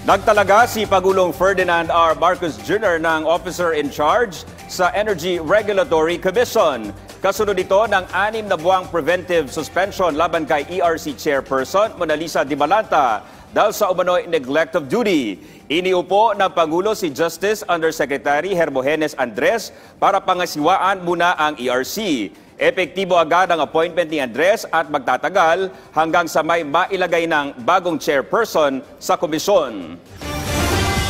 Nagtalaga si Pangulong Ferdinand R. Marcos Jr. ng officer in charge sa Energy Regulatory Commission. Kasunod ito ng 6 na buwang preventive suspension laban kay ERC Chairperson Mona Lisa Dibalanta dahil sa umano'y neglect of duty. Iniupo ng Pangulo si Justice Undersecretary Hermogenes Andres para pangasiwaan muna ang ERC. Epektibo agad ang appointment ni Andres at magtatagal hanggang sa may mailagay ng bagong chairperson sa komisyon.